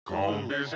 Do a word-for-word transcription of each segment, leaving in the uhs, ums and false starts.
Gone busy.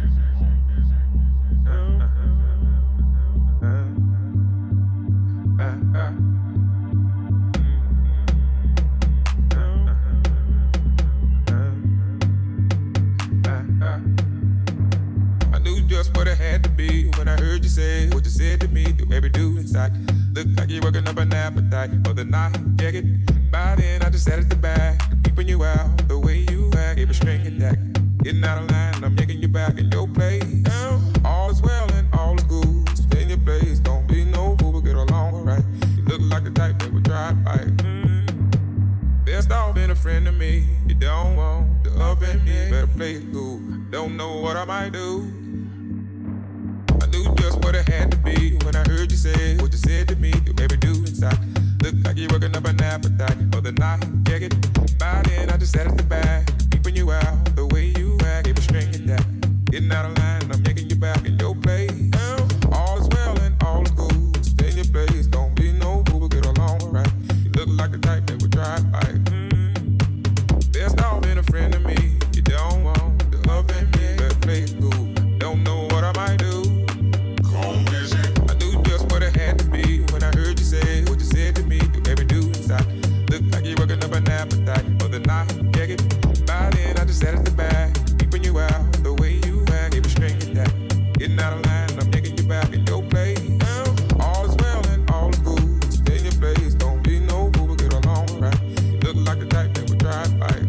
I knew just what it had to be when I heard you say what you said to me. Do every do inside. Look like you're working up an appetite for the night. Yeah, get by then. I just sat at the back, peeping you out the way you act. Every string attack, getting out of line. I'm yanking you back in your place. All is well and all is good. Stay in your place. Don't be no fool, but get along alright. You look like the type that would try to fight. Mm. Best off being a friend to me. You don't want the up and me. Better play it cool. Don't know what I might do. I knew just what it had to be when I heard you say what you said to me. Do every do inside. Look like you're working up an appetite for the night. Yeah, get by then. I just sat at the back, peeping you out the way you act. Every string attack, getting out of line. I'm yanking you back in your place. All is well and all is good. Stay in your place. Don't be no fool, but get along alright. You look like the type that would try to fight. Mm. Best off being a friend to me. You don't want the up and me. Better play it cool. Don't know what I might do. Gone busy. I knew just what it had to be when I heard you say what you said to me. Do every do inside. Look like you're working up an appetite for the night. Yeah, get by then. I just sat at the back, keeping you out the way you act. Every string attack, getting out of line. I'm yanking you back in your place. All is well and all is good. Stay in your place. Don't be no fool, but get along right. You look like the type that would try to fight.